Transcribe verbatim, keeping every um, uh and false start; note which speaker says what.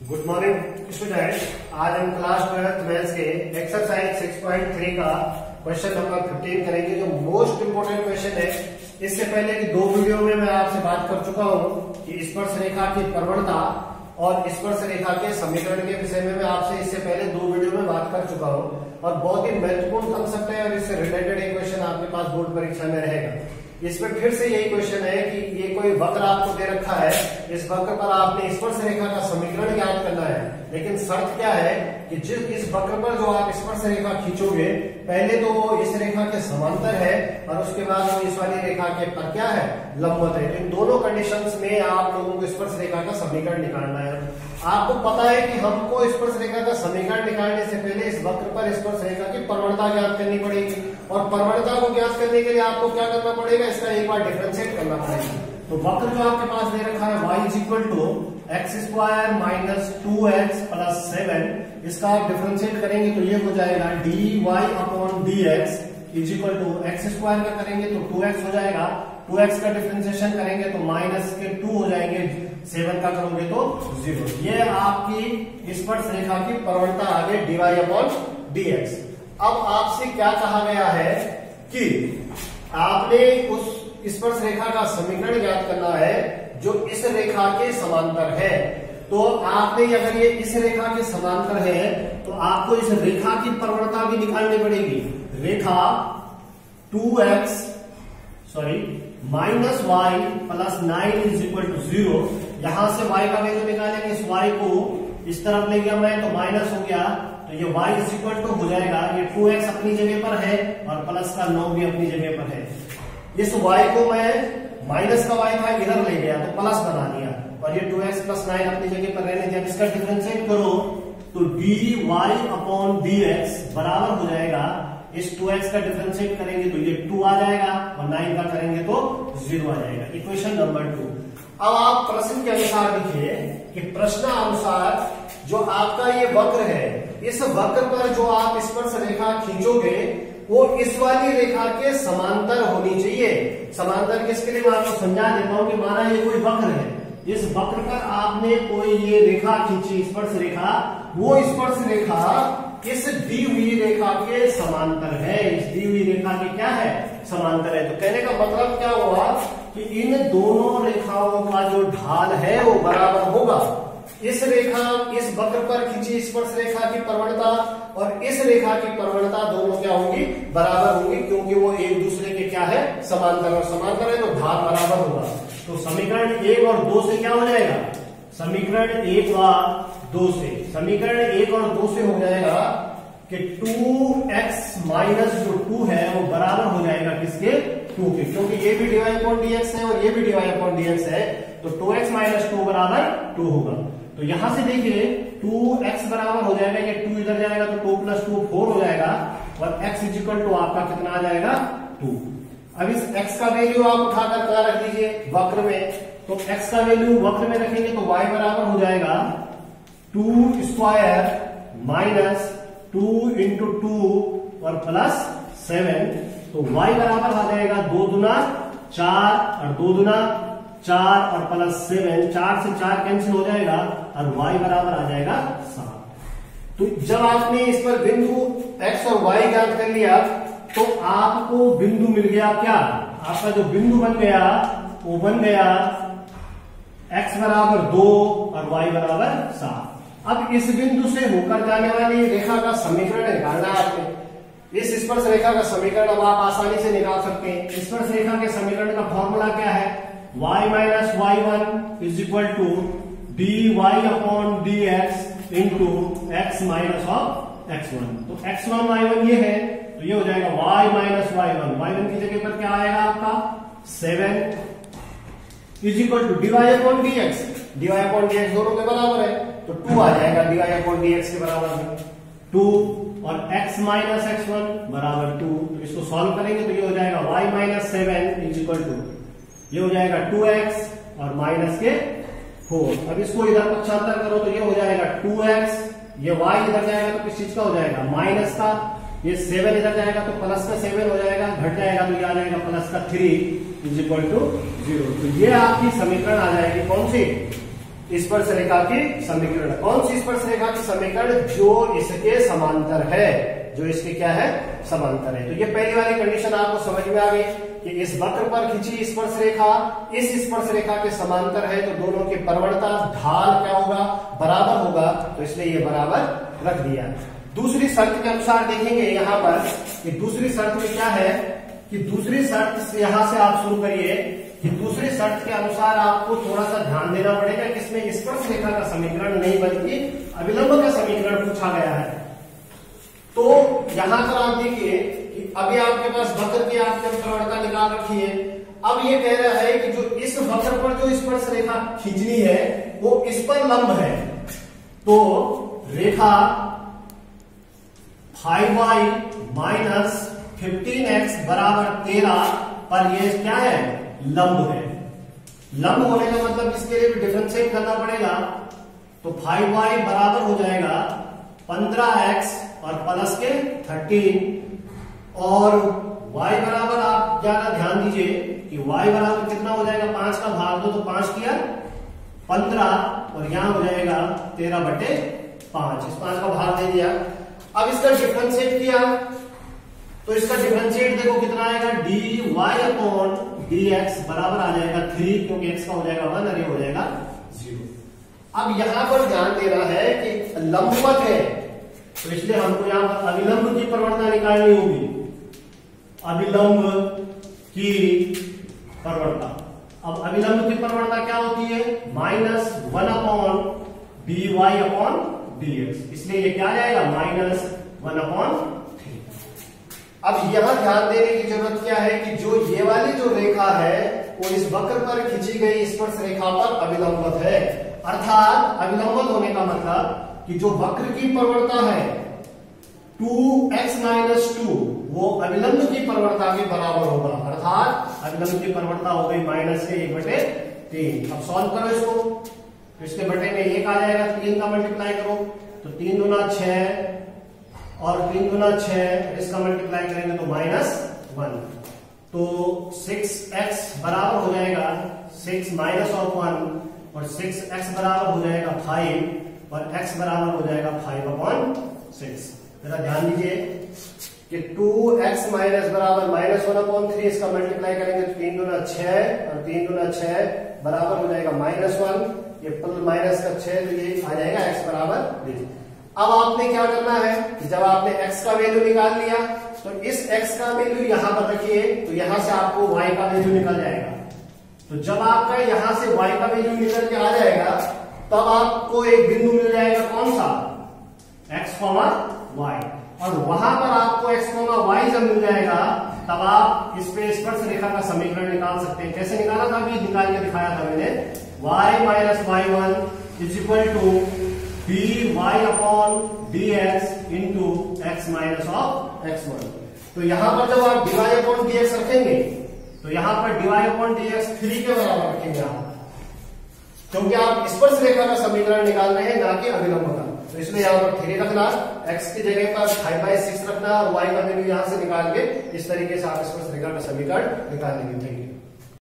Speaker 1: Good morning student. आज हम class twelfth maths के एक्सरसाइज सिक्स पॉइंट थ्री का क्वेश्चन नंबर फिफ्टीन करेंगे, जो मोस्ट इंपोर्टेंट क्वेश्चन है। इससे पहले की दो वीडियो में मैं आपसे बात कर चुका हूँ कि स्पर्श रेखा की प्रवणता और स्पर्श रेखा के समीकरण के विषय में मैं आपसे इससे पहले दो वीडियो में बात कर चुका हूँ और बहुत ही महत्वपूर्ण कंसेप्ट है और इससे रिलेटेड एक क्वेश्चन आपके पास बोर्ड परीक्षा में रहेगा। इसमें फिर से यही क्वेश्चन है कि ये कोई वक्र आपको दे रखा है, इस वक्र पर आपने स्पर्श रेखा का समीकरण ज्ञात करना है, लेकिन शर्त क्या है कि जिस इस वक्र पर जो आप स्पर्श रेखा खींचोगे पहले तो वो इस रेखा के समांतर है और उसके बाद वो इस वाली रेखा के पर क्या है, लंबवत है। इन दोनों कंडीशंस में आप लोगों को स्पर्श रेखा का समीकरण निकालना है। आपको पता है कि हमको स्पर्श रेखा का समीकरण निकालने से पहले इस वक्र पर स्पर्श रेखा की प्रवणता ज्ञात करनी पड़ेगी और प्रवणता को ज्ञात करने के लिए आपको क्या करना पड़ेगा, इसका एक बार डिफरेंशिएट करना पड़ेगा। तो वक्र जो आपके पास दे रखा है y is equal to x square minus two x plus seven, इसका आप डिफरेंशिएट करेंगे तो ये हो जाएगा d y upon d x is equal to x square का करेंगे तो टू एक्स हो जाएगा, टू एक्स का डिफरेंशिएशन करेंगे तो माइनस के टू हो जाएंगे, सेवन का करोगे तो जीरो। ये आपकी स्पर्श रेखा की प्रवणता आ गई d y upon d x. अब आपसे क्या कहा गया है कि आपने उस स्पर्श रेखा का समीकरण ज्ञात करना है जो इस रेखा के समांतर है। तो आपने अगर ये इस रेखा के समांतर है तो आपको इस रेखा की प्रवणता भी निकालनी पड़ेगी। रेखा two x sorry minus y plus nine is equal to zero. यहां से y का वैल्यू निकालेंगे, इस y को इस तरफ ले गया मैं तो माइनस हो गया, तो ये y इज इक्वल टू हो जाएगा, ये टू एक्स अपनी जगह पर है और प्लस का नौ भी अपनी जगह पर है। इस y को मैं माइनस का y था इधर ले गया तो प्लस बना दिया और ये टू एक्स प्लस नाइन अपनी जगह पर रहने दिया। इसका डिफरेंशिएट करो तो d y upon d x बराबर हो जाएगा, इस टू एक्स का डिफरेंशिएट करेंगे तो ये टू आ जाएगा और नाइन का करेंगे तो जीरो आ जाएगा। Equation number two. अब आप प्रश्न के अनुसार लिखिए कि प्रश्न अनुसार जो आपका ये वक्र है, इस वक्र पर जो आप स्पर्श रेखा खींचोगे वो इस वाली रेखा के समांतर होनी चाहिए। समांतर किसके लिए मैं आपको समझा देता हूं कि माना ये कोई वक्र है, इस वक्र पर आपने कोई ये रेखा खींची स्पर्श रेखा, वो स्पर्श रेखा इस दी हुई रेखा के समांतर है, इस दी हुई रेखा के क्या है, समांतर है। तो कहने का मतलब क्या हुआ कि इन दोनों रेखाओं का जो ढाल है वो बराबर होगा। इस रेखा इस वक्र पर खींची स्पर्श रेखा की प्रवणता और इस रेखा की प्रवणता दोनों क्या होंगी, बराबर होंगी, क्योंकि वो एक दूसरे के क्या है, समांतर, और समांतर है तो ढाल बराबर होगा। तो समीकरण एक और दो से क्या हो जाएगा, समीकरण एक व दो से समीकरण एक और दो से हो जाएगा कि टू एक्स माइनस जो टू है वो बराबर हो जाएगा किसके, टू के, क्योंकि ये भी डीवाई अपॉन डीएक्स है और ये भी डीवाई अपॉन डीएक्स है, तो टू एक्स माइनस टू बराबर टू होगा। तो यहां से देखिए टू एक्स बराबर हो जाएगा, ये टू इधर जाएगा तो टू प्लस टू फोर हो जाएगा और x इज इक्वल टू आपका कितना आ जाएगा, टू। अब इस x का वैल्यू आप उठाकर कहां रख दीजिए, वक्र में, तो x का वैल्यू वक्र में रखेंगे तो y बराबर हो जाएगा two square minus two into two और प्लस सेवन, तो y बराबर आ जाएगा दो दुना चार और दो दुना चार और प्लस सेवन, चार से चार कैंसिल हो जाएगा और y बराबर आ जाएगा सात। तो जब आपने इस पर बिंदु x और y ज्ञात कर लिया तो आपको बिंदु मिल गया क्या, आपका जो बिंदु बन गया वो बन गया x बराबर दो और y बराबर सात। अब इस बिंदु से होकर जाने वाली रेखा का समीकरण निकालना है आपने। इस स्पर्श रेखा का समीकरण अब आप आसानी से निकाल सकते हैं। स्पर्श रेखा के समीकरण का फॉर्मूला क्या है, y minus y one is equal to d y upon d x into x minus of x one. तो एक्स वन वाई वन ये है तो ये हो जाएगा y minus y one, y one की जगह पर क्या आएगा आपका seven is equal to d y upon d x, d y upon d x दोनों के बराबर है तो टू आ जाएगा, डीवाई अपॉन डी एक्स के बराबर है टू और x माइनस एक्स वन बराबर टू। तो इसको सॉल्व करेंगे तो ये हो जाएगा y minus seven is equal to, two हो जाएगा टू एक्स और माइनस के फोर। अब इसको इधर पक्षांतर करो तो ये हो जाएगा टू एक्स, ये y इधर जाएगा तो किस चीज का हो जाएगा, माइनस का, ये सेवन इधर जाएगा तो प्लस का सेवन हो जाएगा, घट जाएगा तो ये आ जाएगा प्लस का three is equal to zero. तो ये आपकी समीकरण आ जाएगी कौन सी, स्पर्श रेखा की समीकरण। कौन सी स्पर्श रेखा की समीकरण? जो इसके समांतर है, जो इसके क्या है? समांतर है। तो ये पहली वाली कंडीशन आपको समझ में आ गई कि इस वक्र पर खींची स्पर्श रेखा इस स्पर्श रेखा के समांतर है, तो दोनों की प्रवणता ढाल क्या होगा? बराबर होगा, तो इसलिए ये बराबर रख दिया। दूसरी शर्त के अनुसार देखेंगे यहां पर कि दूसरी शर्त में क्या है कि दूसरी शर्त से यहां से आप शुरू करिए कि दूसरी शर्त के अनुसार आपको थोड़ा सा ध्यान देना पड़ेगा कि इसमें स्पर्श रेखा का समीकरण नहीं बल्कि अभिलंब का समीकरण पूछा गया है। तो यहां पर आप देखिए कि अभी आपके पास वक्र की आपने प्रवणता निकाल रखी है। अब ये कह रहा है कि जो इस वक्र पर जो स्पर्श रेखा खींचनी है वो इस पर लंब है, तो रेखा five y minus fifteen x बराबर तेरह पर ये क्या है? लंब है। लंब होने का मतलब इसके लिए भी डिफरेंशिएट करना पड़ेगा, तो फाइव वाई बराबर हो जाएगा पंद्रह एक्स और प्लस के थर्टीन, और y बराबर आप ज्यादा ध्यान दीजिए कि y बराबर कितना हो जाएगा? पांच का भाग दो तो पांच किया पंद्रह, और यहां हो जाएगा तेरह बटे पांच। इस पांच का भाग दे दिया। अब इसका डिफरेंशिएट किया तो इसका डिफरेंशिएट देखो कितना आएगा? D y upon d x बराबर आ जाएगा थ्री, क्योंकि एक्स का हो जाएगा वन और ये हो जाएगा जीरो। अब यहां पर ध्यान देना है कि लंबवत है, तो इसलिए हमको यहां पर अभिलंब की प्रवणता निकालनी होगी। अभिलंब की प्रवणता, अब अभिलंब की प्रवणता क्या होती है? Minus one upon d y upon d x, इसलिए ये क्या आ जाएगा? Minus one upon three. अब यहां ध्यान देने की जरूरत क्या है कि जो ये वाली जो रेखा है वो इस वक्र पर खींची गई स्पर्श रेखा पर अभिलंबत है। अर्थात अभिलंबत होने का मतलब कि जो वक्र की प्रवणता है टू एक्स माइनस टू वो अभिलंब की प्रवणता के बराबर होगा, अर्थात अभिलंब की प्रवणता हो गई माइनस के एक बटे तीन। अब सॉल्व करो इसको, तो इसके बटे में एक आ जाएगा, तीन का मल्टीप्लाई करो तो तीन दुना छह और तीन दुना छह, इसका मल्टीप्लाई करेंगे तो माइनस वन, तो सिक्स एक्स बराबर हो जाएगा सिक्स माइनस ऑफ वन, और सिक्स एक्स बराबर हो जाएगा फाइव, और x बराबर हो जाएगा फाइव अपॉन सिक्स। जरा ध्यान दीजिए कि टू एक्स माइनस बराबर माइनस वन अपॉन थ्री, इसका मल्टीप्लाई करेंगे तो तीन दुना छह और तीन दुना छह बराबर हो जाएगा माइनस वन, ये प्लस माइनस का छह, तो ये आ जाएगा x बराबर लीजिए। अब आपने क्या करना है कि जब आपने x का वैल्यू निकाल लिया तो इस x का वैल्यू यहां पर रखिए, तो यहां से आपको y का वैल्यू निकल जाएगा। तो जब आपका यहां से y का वैल्यू निकल के आ जाएगा तब आपको एक बिंदु मिल जाएगा, कौन सा? x, y, और वहां पर आपको x, y जब मिल जाएगा तब आप इस पे स्पर्श रेखा का समीकरण निकाल सकते हैं। कैसे निकाला था? अभी निकाल के दिखाया था मैंने। y minus y one is equal to d y upon d x into x minus of x one. तो यहां पर जब आप d y upon d x रखेंगे तो यहां पर d y upon d x three के बराबर रखेंगे आप, क्योंकि आप स्पर्श रेखा का समीकरण निकाल रहे हैं ना कि अभिलंब का। तो इसलिए यहाँ पर थ्री रखना, x की जगह पर फाइव बाई सिक्स रखना और y का वैल्यू यहां से निकाल के इस तरीके से आप स्पर्श रेखा का समीकरण निकाल लेंगे।